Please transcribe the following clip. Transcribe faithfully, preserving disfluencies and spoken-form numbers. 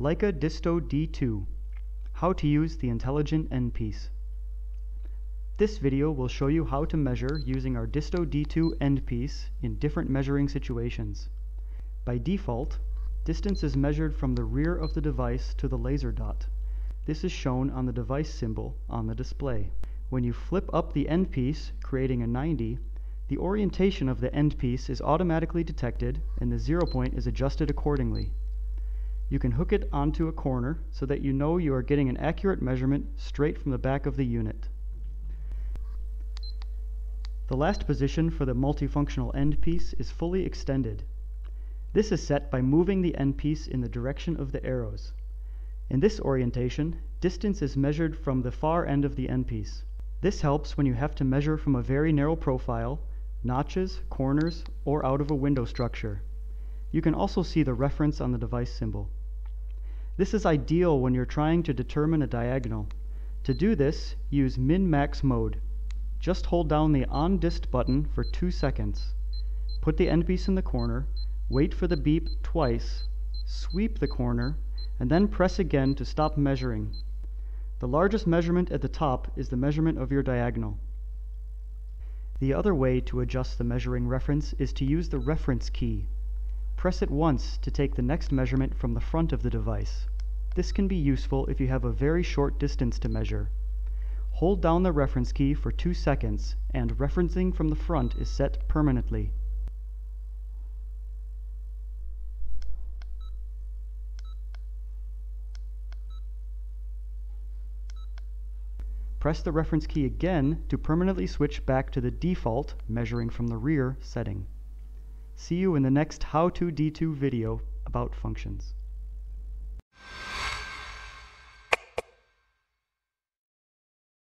Leica DISTO D two, how to use the intelligent endpiece. This video will show you how to measure using our DISTO D two endpiece in different measuring situations. By default, distance is measured from the rear of the device to the laser dot. This is shown on the device symbol on the display. When you flip up the endpiece, creating a ninety, the orientation of the endpiece is automatically detected and the zero point is adjusted accordingly. You can hook it onto a corner so that you know you are getting an accurate measurement straight from the back of the unit. The last position for the multifunctional endpiece is fully extended. This is set by moving the endpiece in the direction of the arrows. In this orientation, distance is measured from the far end of the endpiece. This helps when you have to measure from a very narrow profile, notches, corners, or out of a window structure. You can also see the reference on the device symbol. This is ideal when you're trying to determine a diagonal. To do this, use min-max mode. Just hold down the on dist button for two seconds. Put the endpiece in the corner, wait for the beep twice, sweep the corner, and then press again to stop measuring. The largest measurement at the top is the measurement of your diagonal. The other way to adjust the measuring reference is to use the reference key. Press it once to take the next measurement from the front of the device. This can be useful if you have a very short distance to measure. Hold down the reference key for two seconds, and referencing from the front is set permanently. Press the reference key again to permanently switch back to the default measuring from the rear setting. See you in the next How to D two video about functions.